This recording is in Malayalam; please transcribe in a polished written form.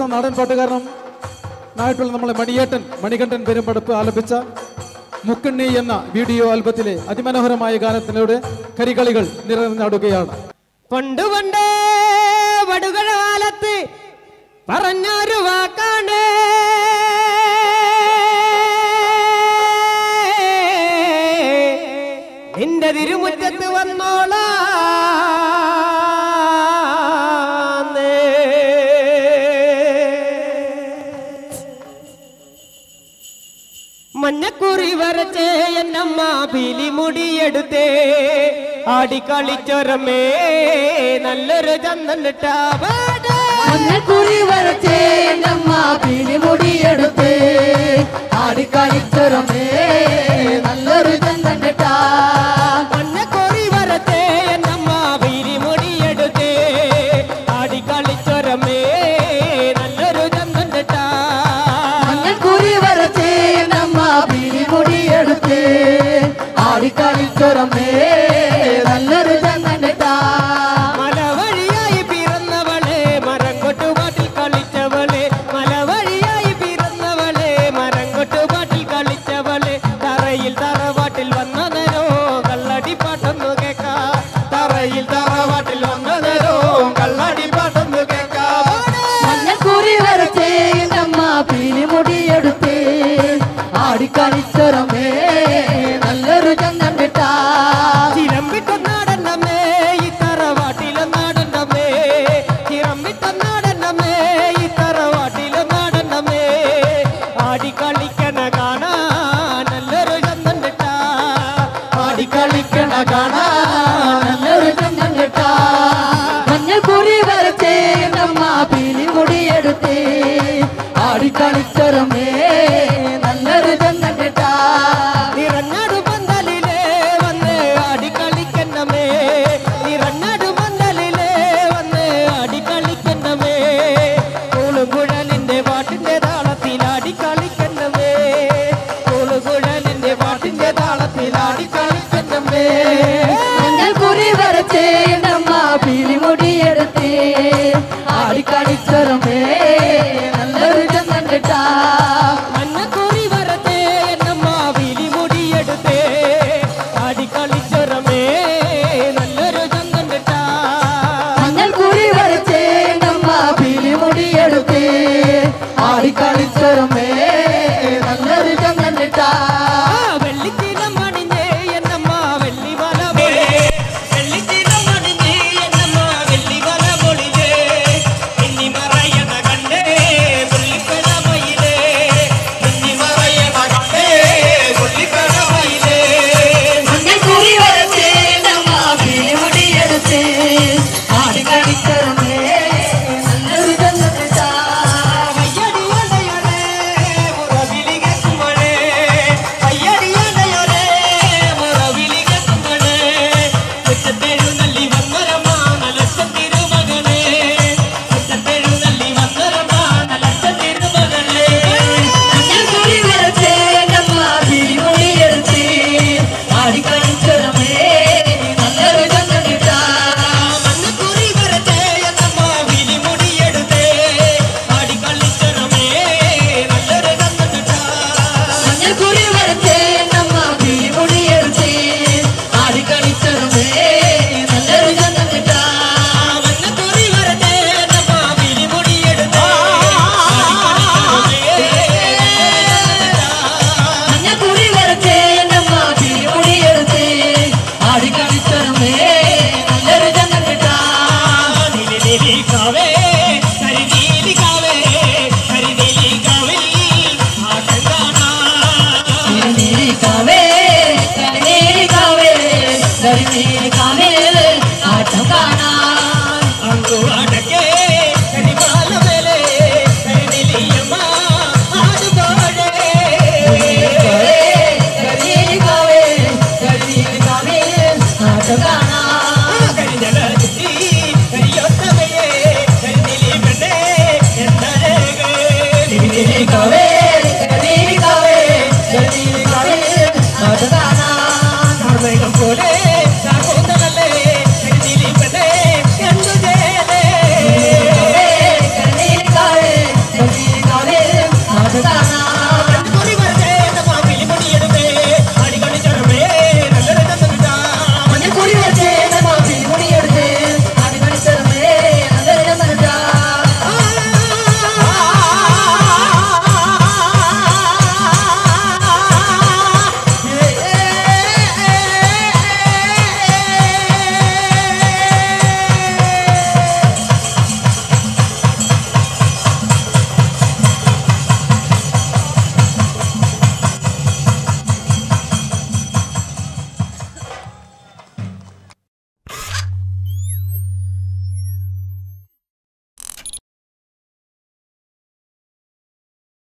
പ്രശസ്ത നാടൻ പാട്ടുകാരനും നായിട്ടുള്ള നമ്മളെ മണികണ്ഠൻ പെരുമ്പടപ്പ് ആലപിച്ച മുക്കണ്ണി എന്ന വീഡിയോ ആൽബത്തിലെ അതിമനോഹരമായ ഗാനത്തിലൂടെ കരികളികൾ നിറഞ്ഞാടുകയാണ്. പണ്ട് പണ്ടേ വടുകളാലത്ത് പറഞ്ഞൊരു വാക്കാണ് നിന്റെ തിരുമുറ്റത്ത് വന്നോളാ മഞ്ഞക്കുറി വരച്ചേ എന്നമ്മ പിലിമുടിയെടുത്തേ ആടിക്കളിച്ചൊരമേ നല്ലൊരു ചന്തന്നിട്ടാ മഞ്ഞക്കുറി വരച്ചേ എന്നമ്മ പിലിമുടിയെടുത്തേ ആടിക്കളിച്ചൊരമേ നല്ലൊരു ചന്തന്നിട്ടാ മഞ്ഞക്കുറി വരച്ചേ എന്നമ്മ പിലിമുടിയെടുത്തേ ആടിക്കളിച്ചൊരമേ നല്ലൊരു ചന്തന്നിട്ടാ മഞ്ഞക്കുറി വരച്ചേ പിലിമുടിയെടുത്ത് ആടിക്കളിച്ചൊരമേ നല്ലൊരു ചന്തന്നിട്ടാ മലവഴിയായി പിറന്നവളെ മരം കൊട്ടുപാട്ടിൽ കളിച്ചവളെ മലവഴിയായി പിറന്നവളെ മരം കൊട്ടുപാട്ടിൽ കളിച്ചവളെ തറയിൽ തറവാട്ടിൽ വന്നതരോ കള്ളടി പാട്ടൊന്നു കേക്കാ തറയിൽ തറവാട്ടിൽ വന്നതരോ കള്ളടി പാട്ടൊന്നു കേക്കാ മഞ്ഞക്കുറി വരച്ചേ നമ്മ പിലിമുടിയെടുത്ത് ആടിക്കളിച്ചൊരമേ നല്ലൊരു ചന്തന്നിട്ടാ ചിരമ്പിട്ടൊന്നാടന്നമ്മേ ഈ തറവാട്ടിലൊന്നാടന്നമ്മേ ചിരമ്പിട്ടൊന്നാടന്നമ്മേ ഈ തറവാട്ടിലൊന്നാടന്നമ്മേ ആടിക്കളിക്കണ കാണാൻ നല്ലൊരു ചന്തന്നിട്ടാ ആടിക്കളിക്കണ കാണാൻ നല്ലൊരു ചന്തന്നിട്ടാ മഞ്ഞക്കുറി വരച്ചേ നമ്മ പിലിമുടിയെടുത്ത് ആടിക്കളിച്ചൊരമേ നല്ലൊരു ചന്തന്നിട്ടാ നിറഞ്ഞാടു പന്തലിലേ വന്ന് ആടിക്കളിക്കന്നമേ നിറഞ്ഞാടു പന്തലിലേ വന്ന് ആടിക്കളിക്കന്നമേ കൂളുകുഴലിന്റെ പാട്ടിന്റെ താളത്തിൽ ആടിക്കളിക്കന്നമേ കൂളുകുഴലിന്റെ പാട്ടിന്റെ താളത്തിൽ ആടിക്കളിക്കന്നമേ മഞ്ഞക്കുറി വരച്ചേ നമ്മ പിലിമുടിയെടുത്ത് ആടിക്കളിച്ചൊരമേ നല്ലൊരു ചന്തന്നിട്ടാ മഞ്ഞക്കുറി വരച്ചേ എന്നമ്മ വിളിമുടിയെടുത്തേ ആടിക്കളിച്ചൊരമേ നല്ലൊരു ചന്തന്നിട്ടാ മഞ്ഞക്കുറി വരച്ചേ നമ്മ പിലിമുടിയെടുത്ത് ആടിക്കളിച്ചൊരമേ